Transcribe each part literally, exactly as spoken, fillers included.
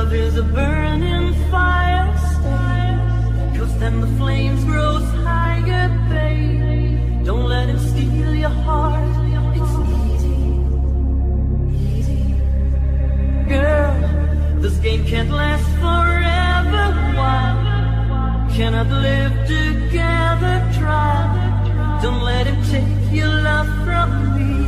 love is a burning fire, stay, cause then the flames grow higher, babe. Don't let him steal your heart, it's easy, easy. Girl, this game can't last forever, why cannot live together, try. Don't let him take your love from me.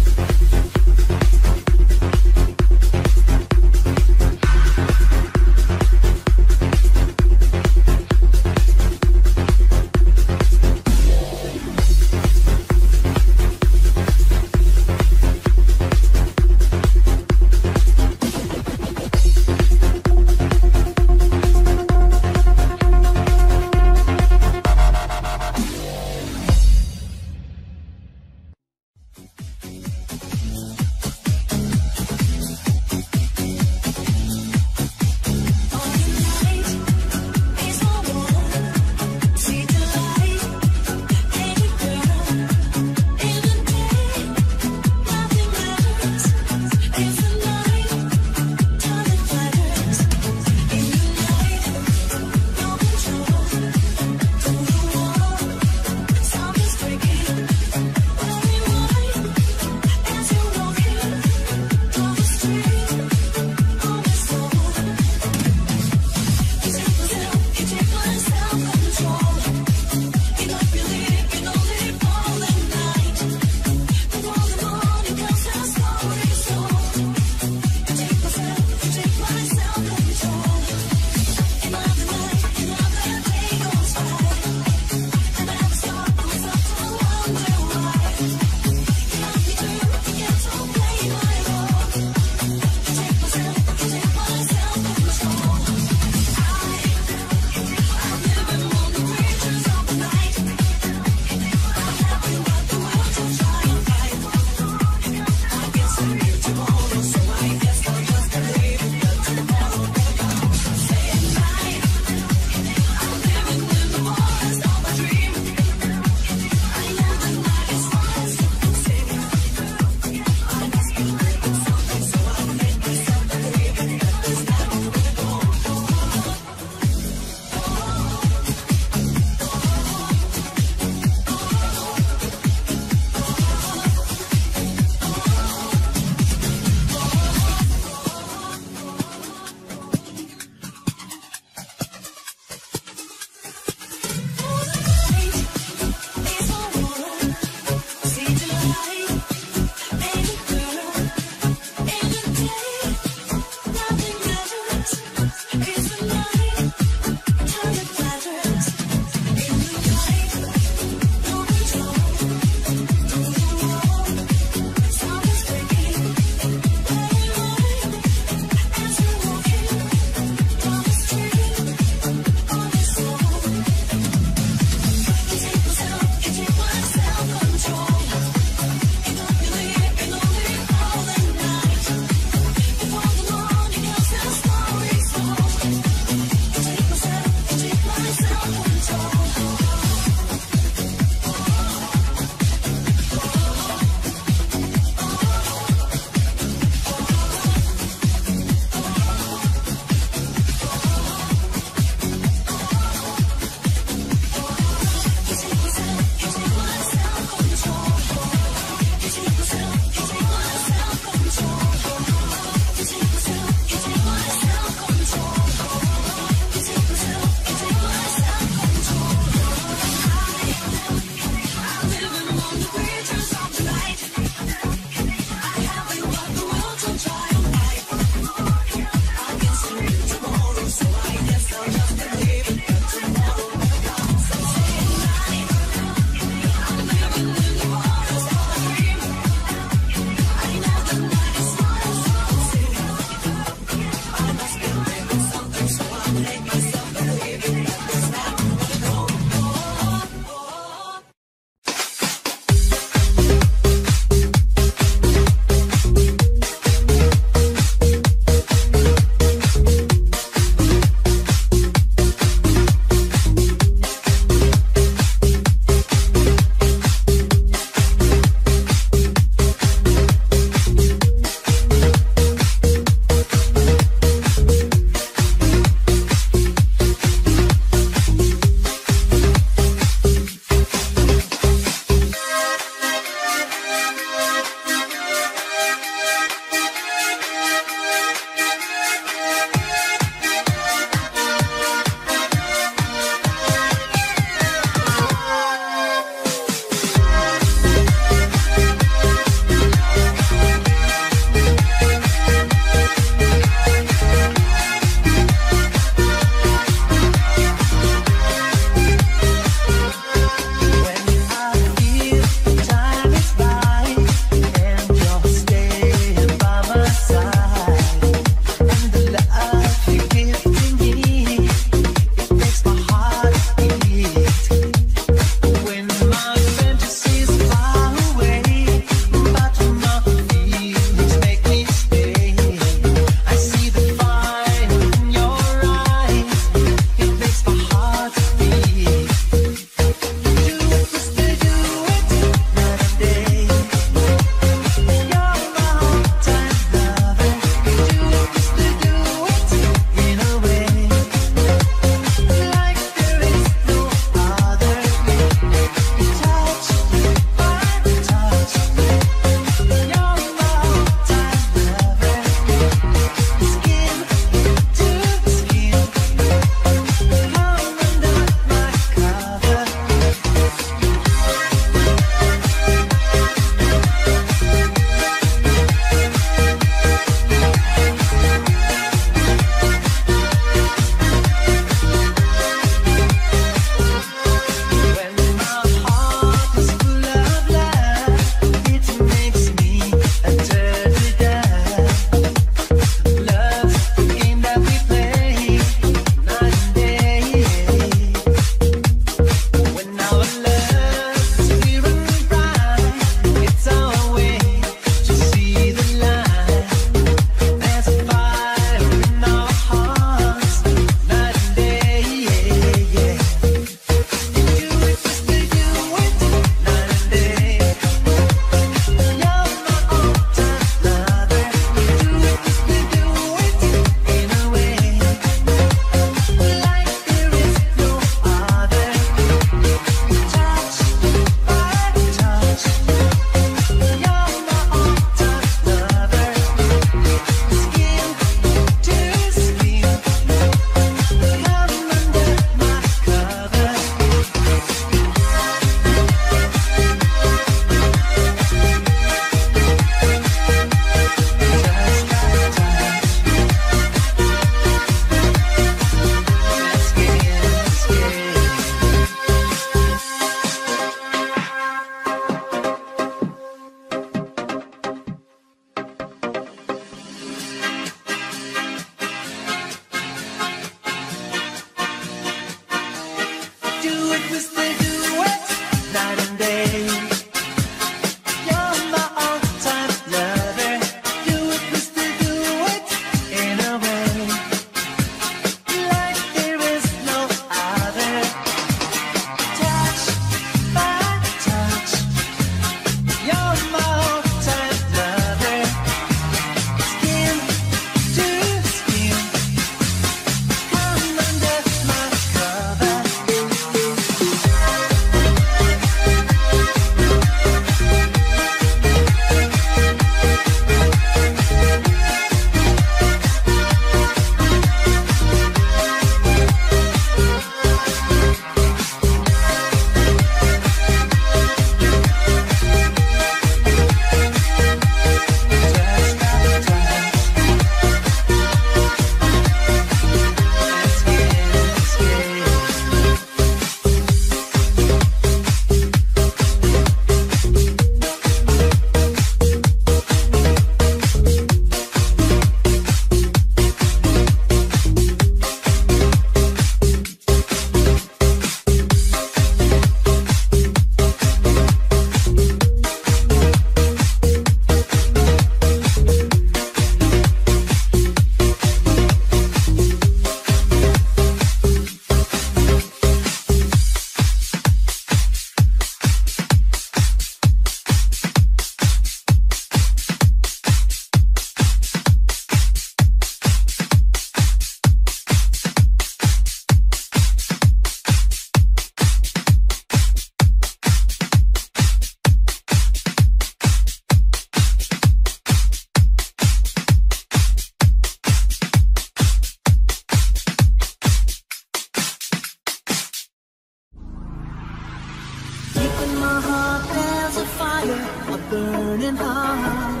burning heart.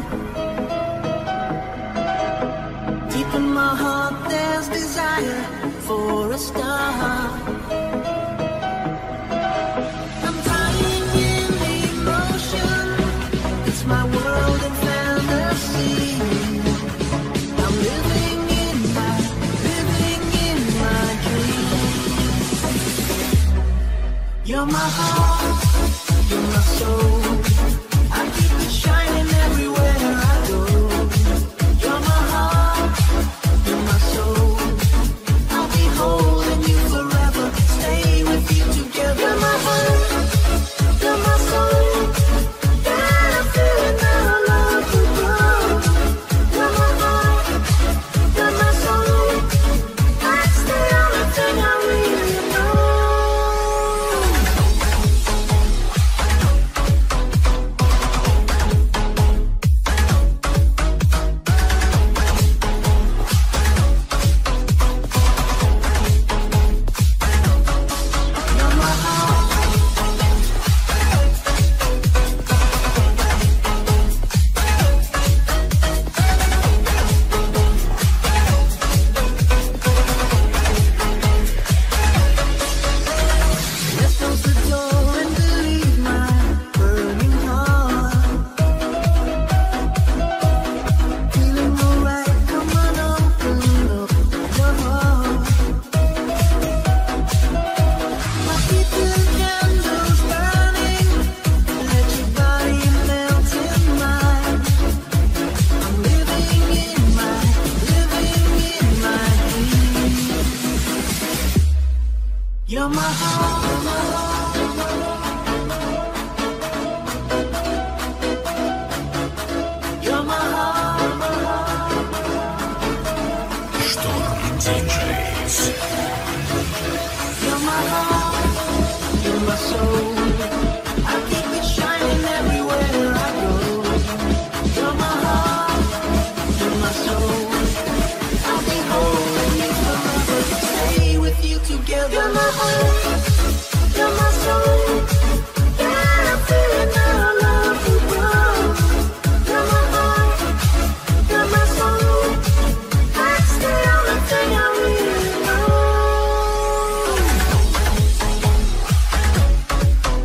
Deep in my heart there's desire for a star. I'm dying in emotion. It's my world in fantasy. I'm living in my, living in my dream. You're my heart, you're my soul. I keep it shining everywhere I go. You're my heart, you're my soul. I'll be holding you forever, stay with you together. You're my heart, you're my soul. Yeah, I feel it now, I love you, girl. You're my heart, you're my soul. That's the only thing I really know. You're my heart, you're my heart. Шторм диджеев. You're my heart, you're my soul. I keep it shining everywhere I go. You're my heart, you're my soul. I'll be holding you forever, stay with you together. You're my heart, you're my soul. Yeah, I feel it now, I love you, girl. You're my heart, you're my soul. That's the only thing I really know.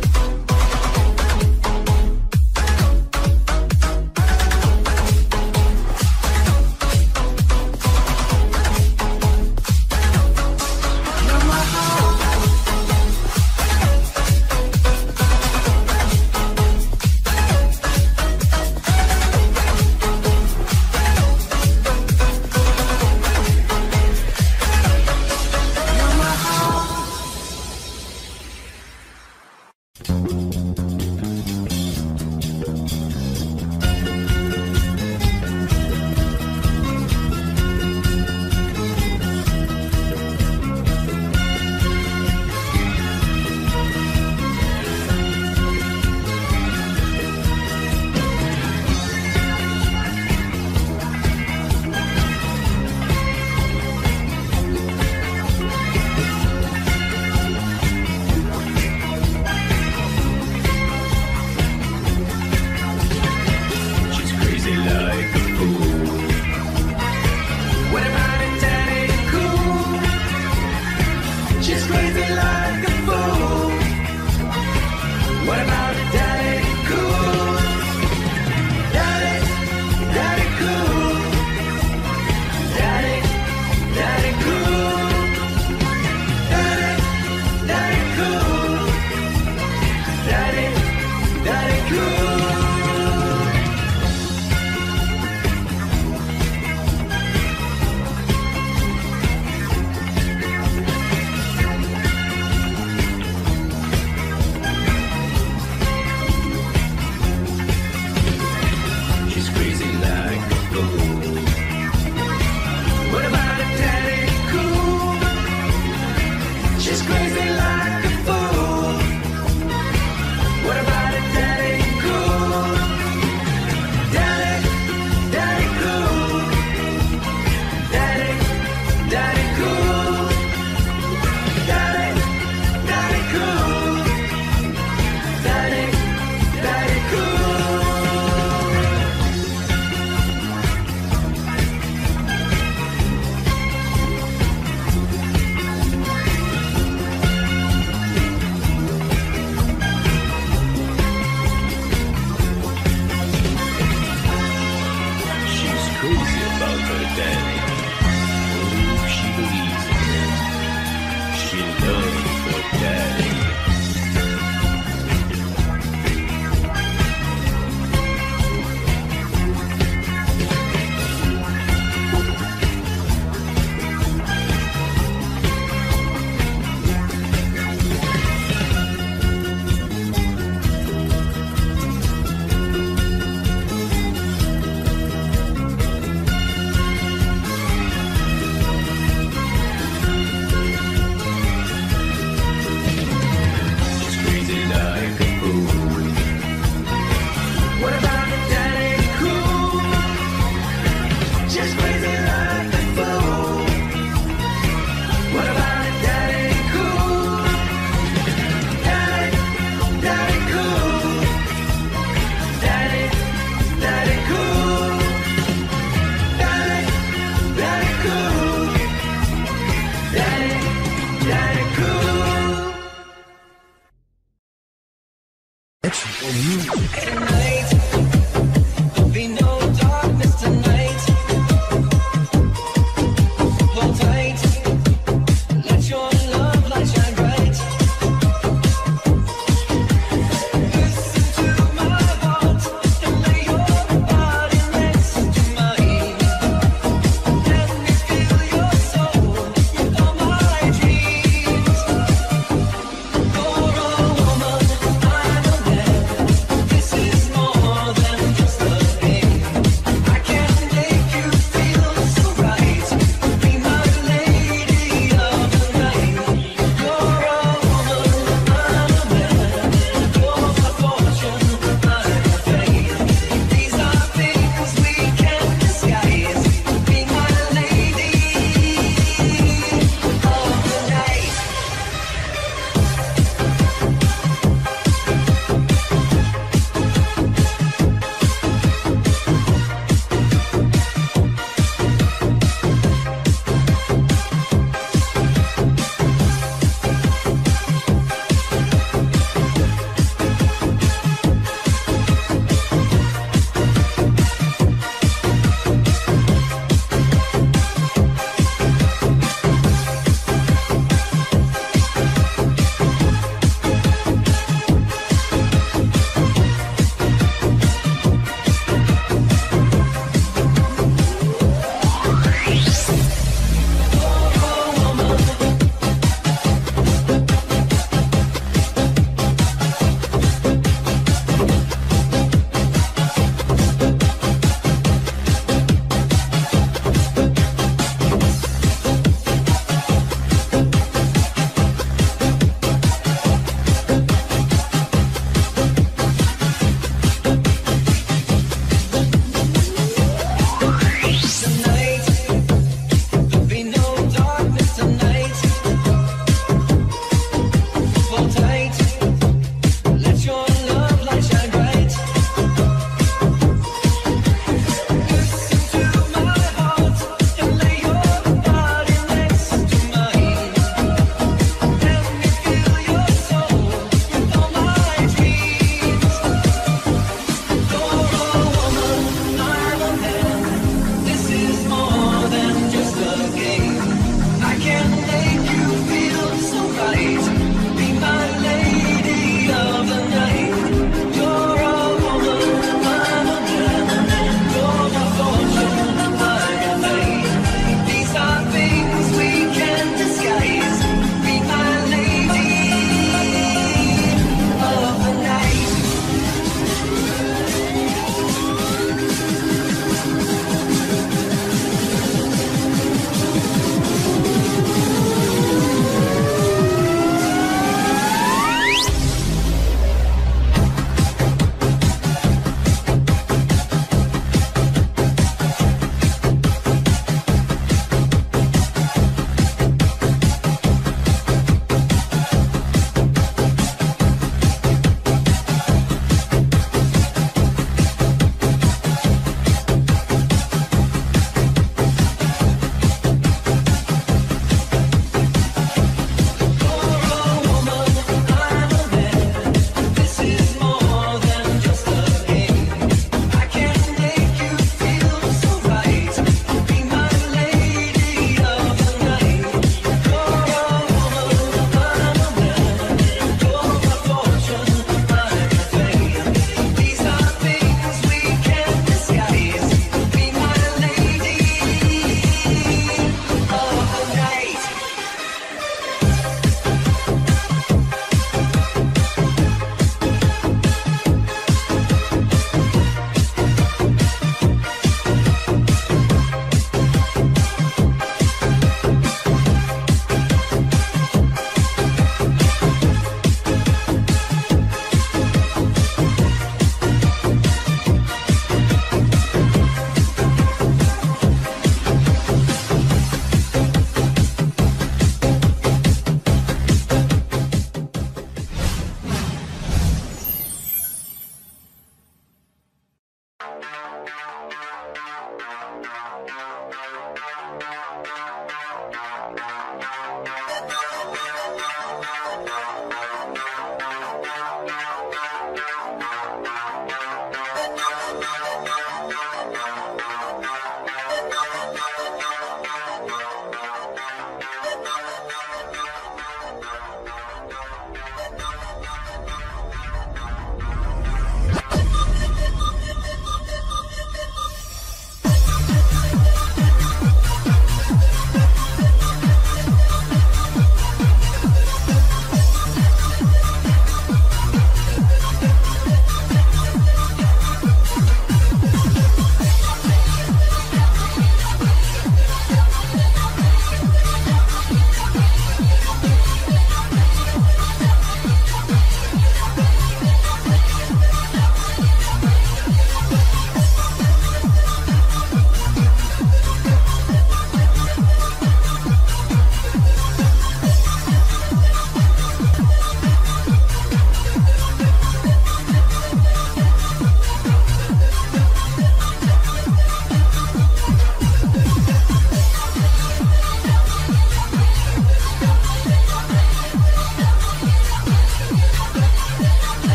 This is more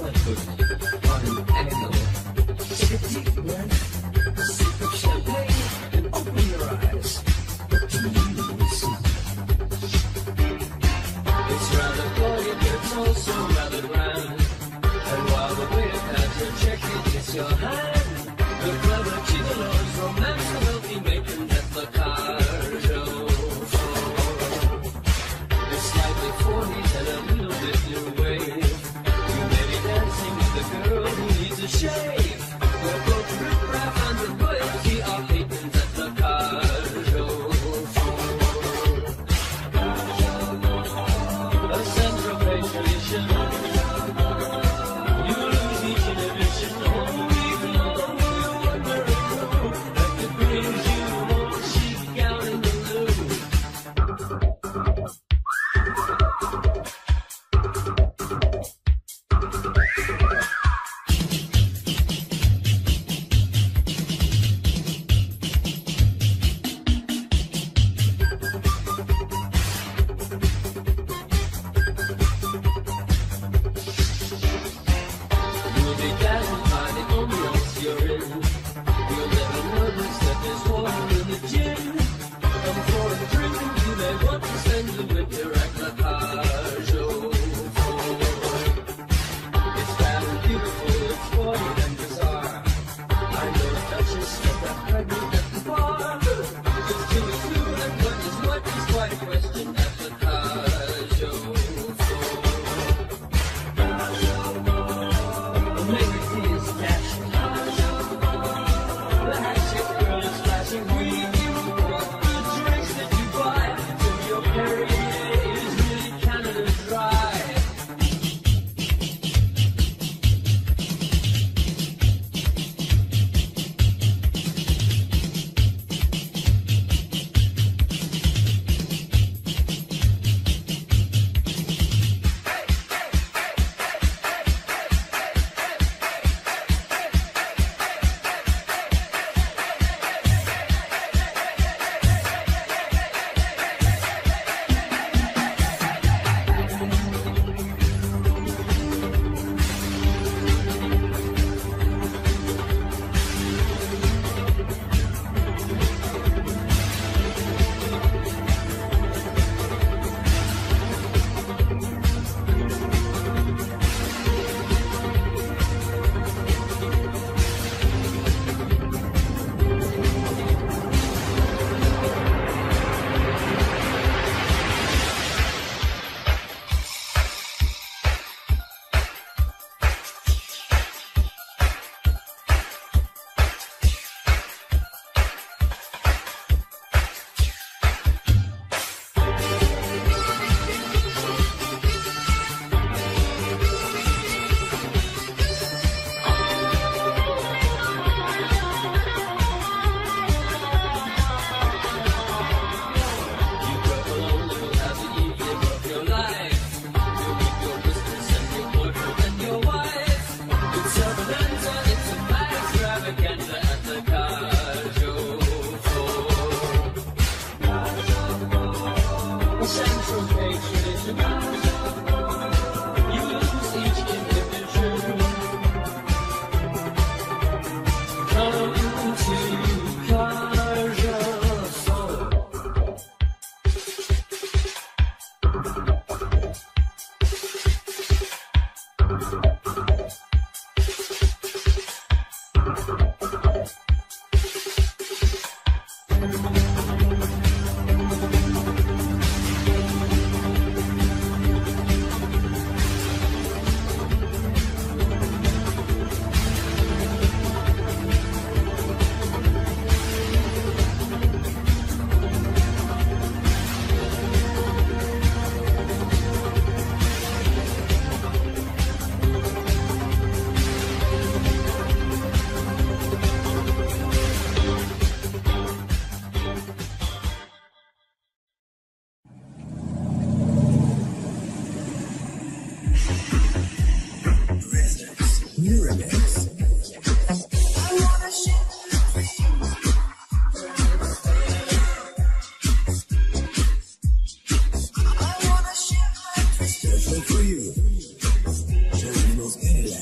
for you. Just the most Cadillac.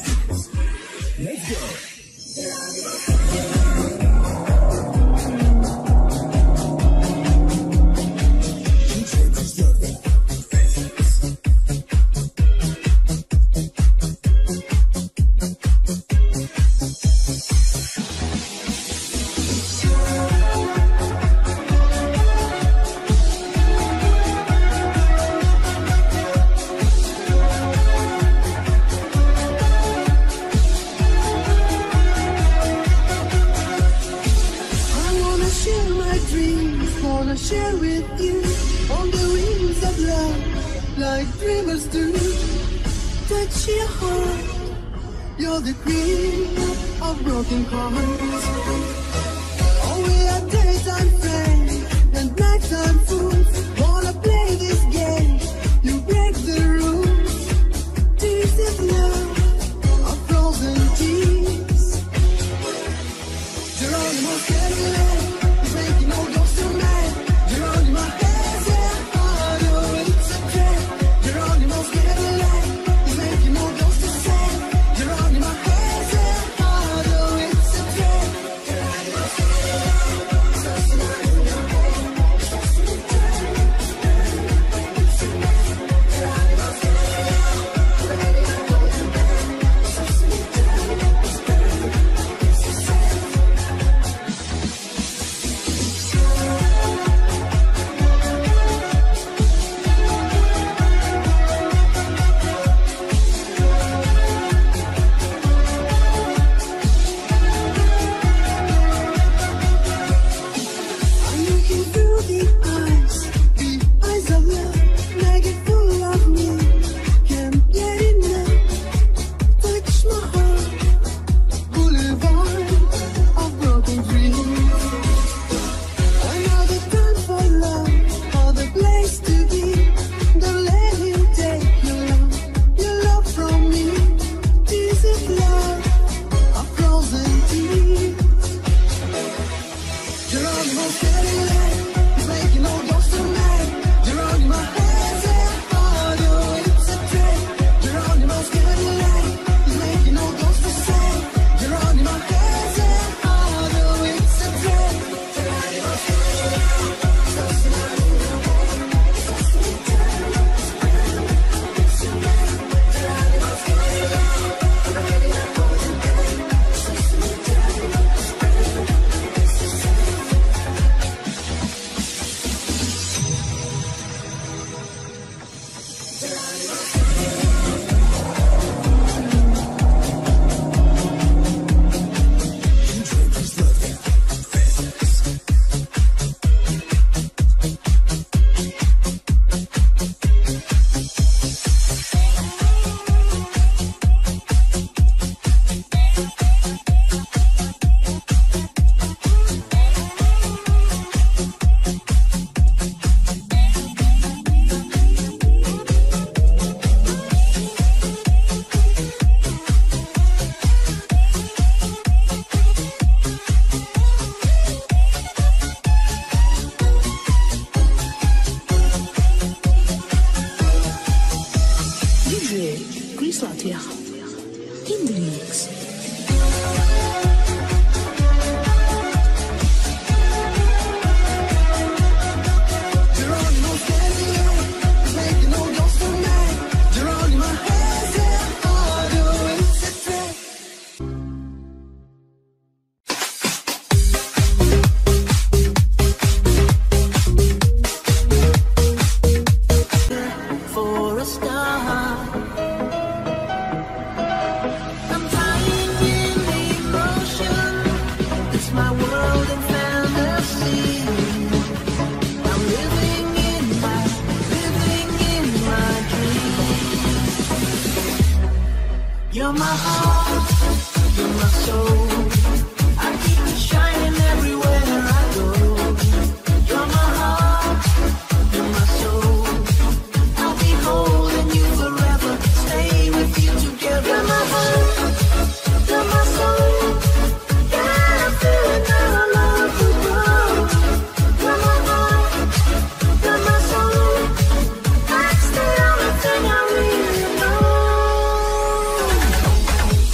share with you on the wings of love, like dreamers do. Touch your heart, you're the queen of broken hearts. Oh, we are daytime friends and nighttime fools. Wanna play this game, you break the rules. This is love, a frozen tears. Geronimo's Cadillac is making all ghosts to mad. Geronimo has a heart, oh, it's a trap. Geronimo's Cadillac is making all ghosts to sad. Geronimo has a heart, oh, it's a trap. Geronimo's Cadillac is so smart in your head. Geronimo's Cadillac, ready to go to bed. So sweet, Geronimo's Cadillac is so sad. I'm looking through the eyes, the eyes of love, make it full of me. Can't get enough, touch my heart, boulevard of broken dreams. Another time for love, another place to be. Don't let him take your love, your love from me. This is love, a frozen tear. Geronimo's Cadillac is making all ghosts so mad. Geronimo has a heart, oh, it's a trap. Geronimo's Cadillac is making all ghosts so sad. Geronimo has a heart, oh, it's a trap. Geronimo's Cadillac, so smart in your head. So sweet, Geronimo's Cadillac, it's a trap. Geronimo's Cadillac, ready to go to bed. So sweet, Geronimo's Cadillac, it's a trap. D J Chris Latvia in the mix. Geronimo's Cadillac is making all ghosts so mad. Geronimo has a heart, oh, it's a trap. For a star, I'm flying in the emotion. It's my world in fantasy. I'm living in my, living in my dream. You're my heart, you're my soul. I keep it shining everywhere I go. You're my heart, you're my soul. I'll be holding you forever, stay with you together. You're my heart, you're my soul. Yeah, I feel it now, I love you, bro. You're my heart, you're my soul. That's the only thing I really know.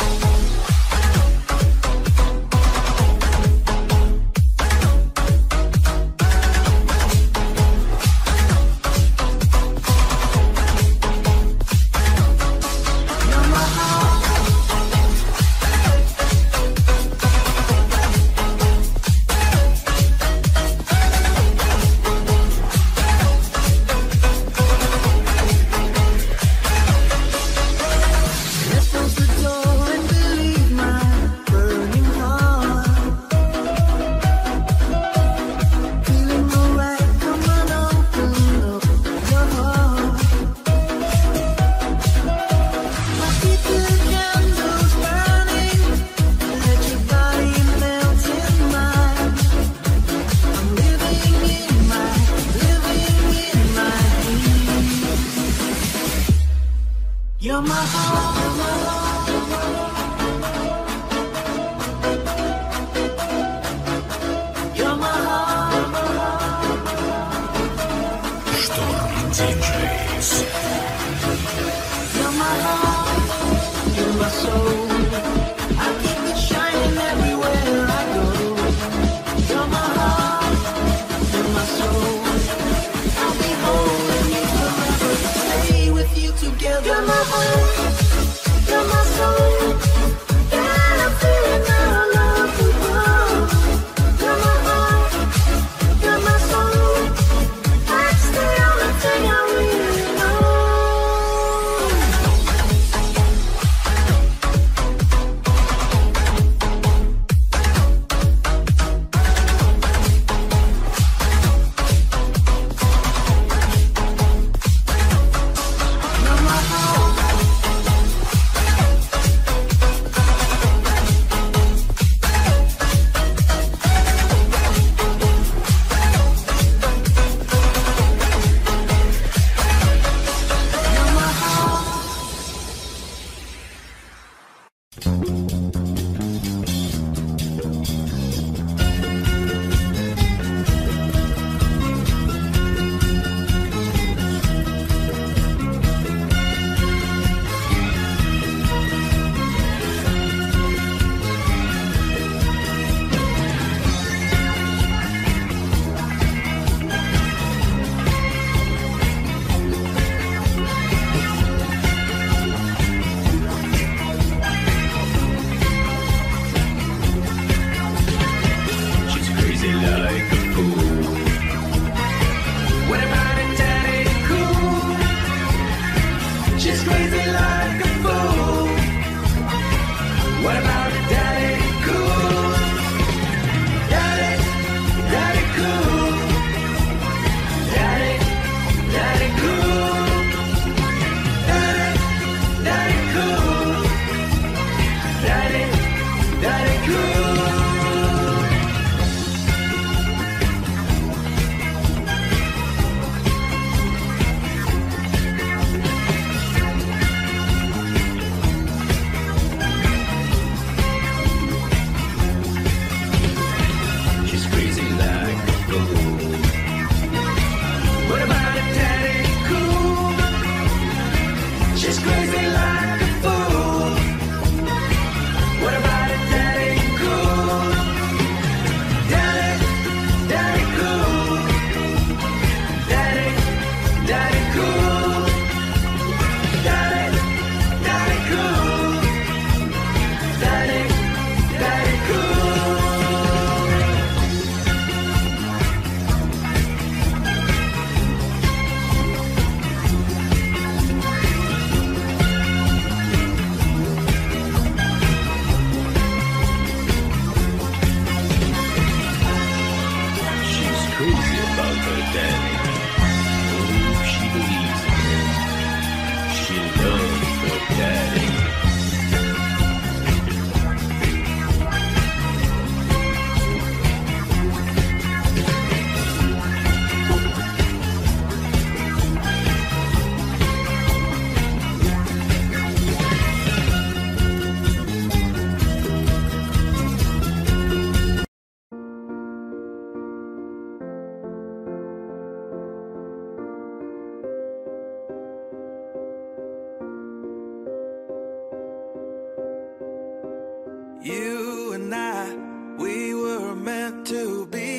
You and I, we were meant to be.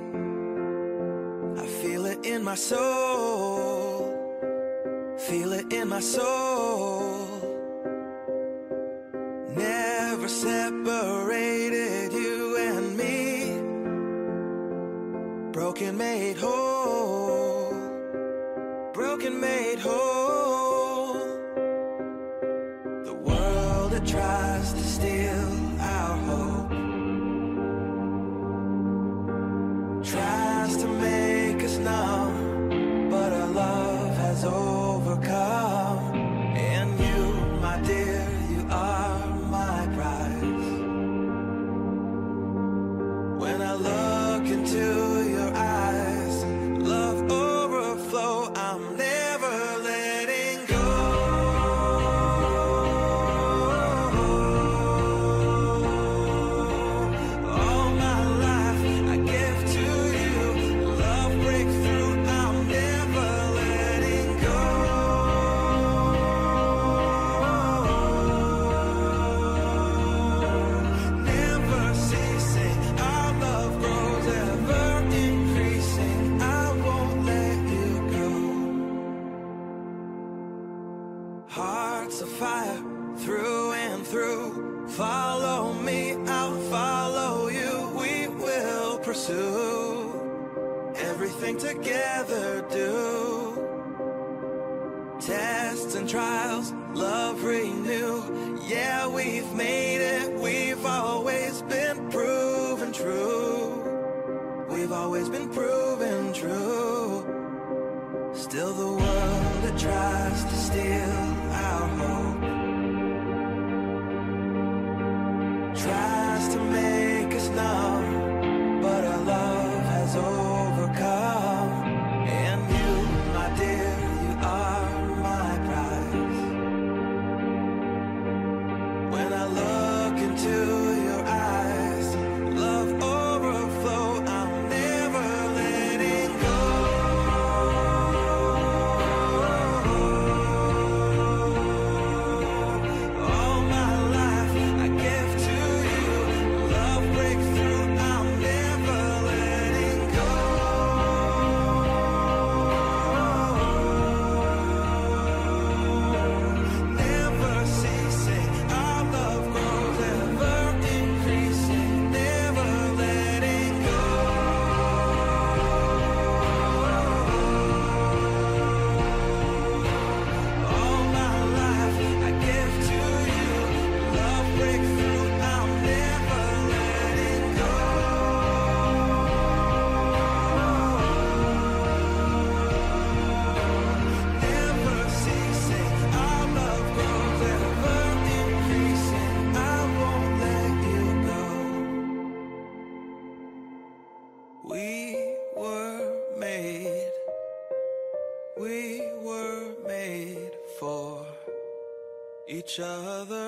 I feel it in my soul, feel it in my soul. Never separated, you and me. Broken made whole, broken made whole. The world that tries to steal our hope tries to make us numb, but our love has overcome. And you, my dear, you are my prize. When I look into your eyes, love overflow, I'm never letting go. All my life I give to you, love breakthrough, I'm never letting go. Never ceasing, our love grows ever increasing, I won't let you go. Hearts of fire through and through, follow me, I'll follow you. We will pursue everything together, do tests and trials, love renew. Yeah, we've made it, we've always been proven true. We've always been proven true. Still the world that tries to steal our hope tries to make us numb, but our love has overcome. And you, my dear, you are my prize. When I look into your eyes, love overflow, I'm never letting go. All my life I give to you, love breakthrough, I'm never letting go. Never ceasing, our love grows ever increasing, never letting go. All my life I give to you, love breakthrough, I'm never letting go. Never ceasing, our love grows ever increasing, I won't let you go. We were made, we were made for each other.